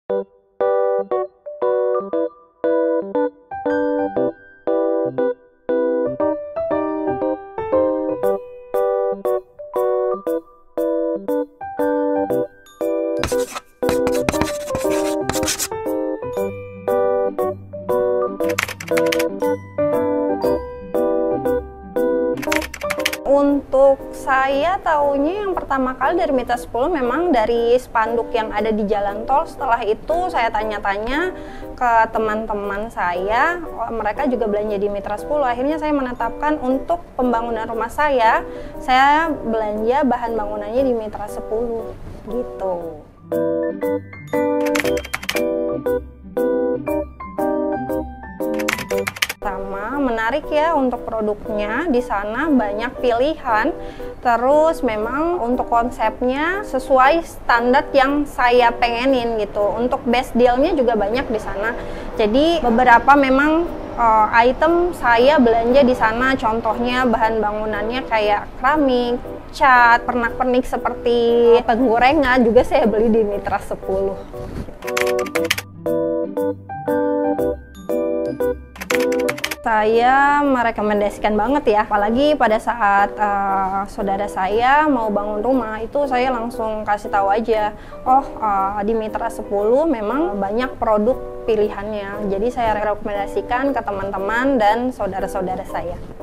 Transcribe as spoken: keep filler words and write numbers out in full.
Untuk saya taunya yang pertama kali dari Mitra sepuluh memang dari spanduk yang ada di jalan tol. Setelah itu saya tanya-tanya ke teman-teman saya, mereka juga belanja di Mitra sepuluh. Akhirnya saya menetapkan untuk pembangunan rumah saya, saya belanja bahan bangunannya di Mitra sepuluh gitu. Pertama, menarik ya untuk produknya, di sana banyak pilihan. Terus memang untuk konsepnya sesuai standar yang saya pengenin gitu. Untuk best dealnya juga banyak di sana. Jadi beberapa memang uh, item saya belanja di sana. Contohnya bahan bangunannya kayak keramik, cat, pernak-pernik seperti penggorengan juga saya beli di Mitra sepuluh. Saya merekomendasikan banget ya, apalagi pada saat uh, saudara saya mau bangun rumah, itu saya langsung kasih tahu aja, oh uh, di Mitra sepuluh memang banyak produk pilihannya. Jadi saya rekomendasikan ke teman-teman dan saudara-saudara saya.